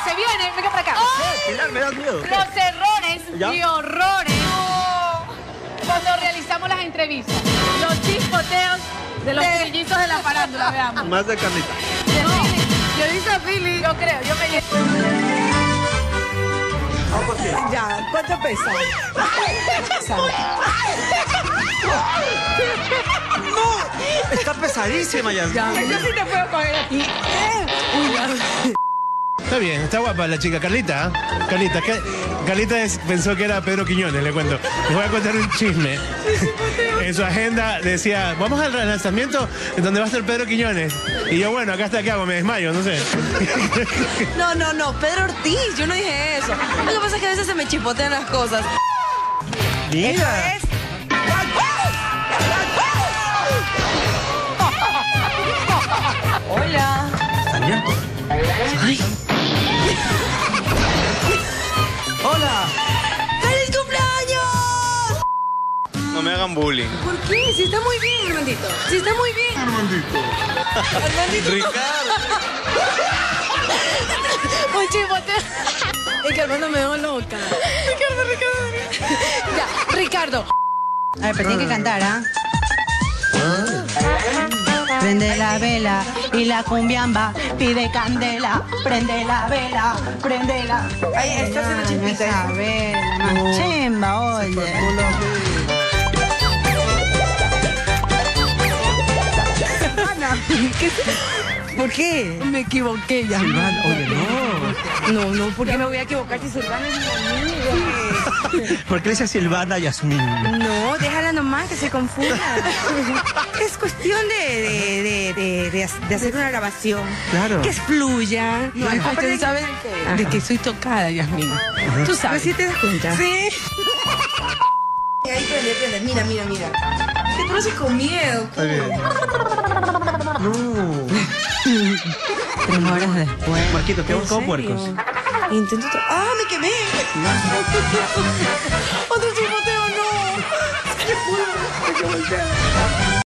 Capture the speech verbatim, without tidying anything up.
se viene, venga para acá. ¿Qué? Pilar, me da miedo. Los errores ¿Ya? y horrores cuando realizamos las entrevistas. Los chispoteos de los trillizos de la farándula, veamos. Más de Carlita. Yo dice a Philly. Yo creo, yo me llevo. Ya, ¿cuánto pesa? ¡No! Está pesadísima ya. Ya, yo sí te puedo coger aquí. Uy, ya. Está bien, está guapa la chica. Carlita, ¿eh? Carlita, ¿qué? Carlita es- pensó que era Pedro Quiñones, le cuento. Les voy a contar un chisme. En su agenda decía, vamos al lanzamiento en donde va a estar Pedro Quiñones. Y yo, bueno, acá está, ¿qué hago? Me desmayo, no sé. No, no, no, Pedro Ortiz, yo no dije eso. Lo que pasa es que a veces se me chipotean las cosas. Mira. Eso es. Hola. Tania. Ay. ¡Hola! ¡Feliz cumpleaños! No me hagan bullying. ¿Por qué? Si está muy bien, Armandito. Si está muy bien. Armandito. Armandito. Ricardo. Un chispoteo. Es que Armando me dejó loca. Ricardo, Ricardo. Ya, Ricardo. A ver, pero tiene que cantar, ¿ah? Prende la vela y la cumbiamba pide candela. Prende la vela, prende la... Ay, está haciendo chispita. Esa vela, más chimba, oye. ¿Por qué? Me equivoqué ya. Silvana, oye, no. No, no, ¿por qué me voy a equivocar si Silvana es mi amiga? ¿Por qué le dice Silvana Yasmín? No, déjala nomás que se confunda. Es cuestión de, de, de, de, de, de hacer una grabación. Claro. Que fluya. No, es cuestión, ¿sabes? De que soy tocada, Yasmín. Tú sabes. ¿Sí te das cuenta? Sí. Ahí prende, prende. Mira, mira, mira. Te conoces con miedo. Está bien. No. Tres horas después. Marquito, te ¿En hemos como serio? puercos. Intento... to- ¡Ah, me quemé! Otro chipoteo, no. ¿Qué fue?